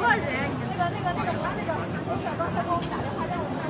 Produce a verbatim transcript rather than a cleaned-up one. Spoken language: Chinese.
个人，那个那个那个他那个，我小刚才给我们打电话让我们。